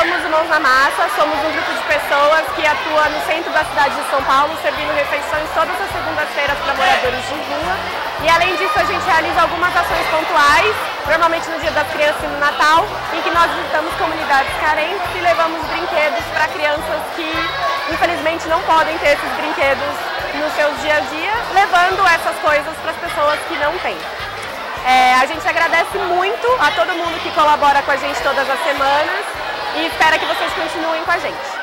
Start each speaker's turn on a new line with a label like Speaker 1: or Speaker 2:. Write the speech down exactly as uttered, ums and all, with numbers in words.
Speaker 1: somos o Mãos na Massa, somos um grupo de pessoas que atua no centro da cidade de São Paulo, servindo refeições todas as segundas-feiras para moradores de rua. E além disso, a gente realiza algumas ações pontuais, normalmente no Dia das Crianças e no Natal, em que nós visitamos comunidades carentes e levamos brinquedos para crianças que, infelizmente, não podem ter esses brinquedos nos seus dia a dia, levando essas coisas para as pessoas que não têm. É, a gente agradece muito a todo mundo que colabora com a gente todas as semanas e espera que vocês continuem com a gente.